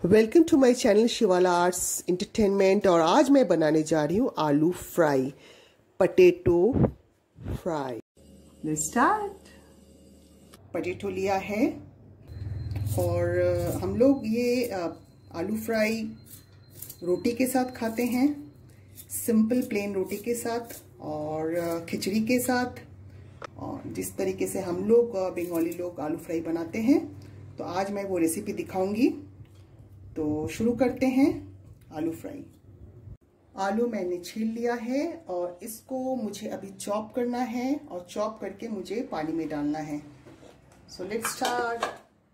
Welcome to my channel Shivala arts entertainment. और आज मैं बनाने जा रही हूँ आलू fry, potato fry. Let's start. Potato लिया है और हम लोग ये आलू फ्राई रोटी के साथ खाते हैं, सिंपल प्लेन रोटी के साथ और खिचड़ी के साथ। और जिस तरीके से हम लोग बंगाली लोग आलू फ्राई बनाते हैं, तो आज मैं वो रेसिपी दिखाऊंगी। तो शुरू करते हैं आलू फ्राई। आलू मैंने छील लिया है और इसको मुझे अभी चॉप करना है और चॉप करके मुझे पानी में डालना है। So let's start.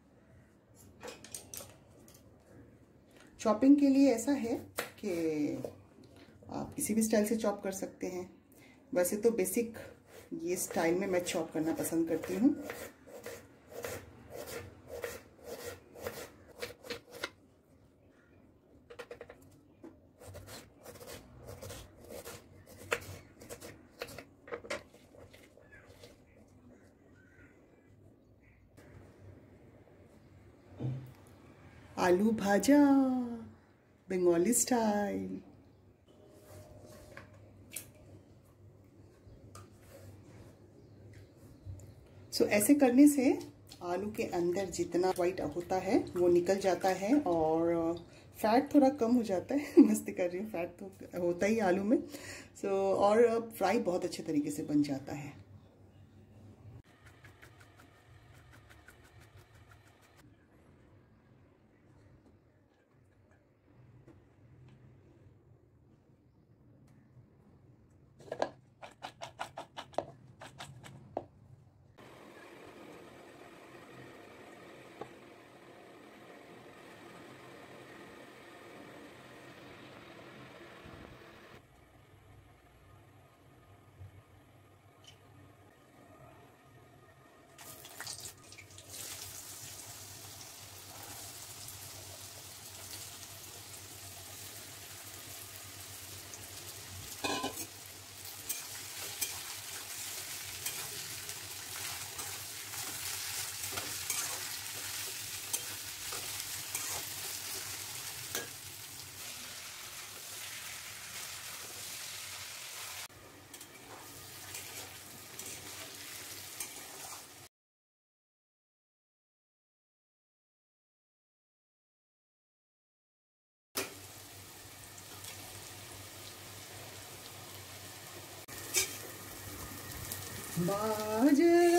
चॉपिंग के लिए ऐसा है कि आप किसी भी स्टाइल से चॉप कर सकते हैं। वैसे तो बेसिक ये स्टाइल में मैं चॉप करना पसंद करती हूँ। आलू भाजा बंगाली स्टाइल। सो ऐसे करने से आलू के अंदर जितना वाइट होता है वो निकल जाता है और फैट थोड़ा कम हो जाता है। मस्ती कर रही हूँ, फैट तो होता ही आलू में। और फ्राई बहुत अच्छे तरीके से बन जाता है। बाजरा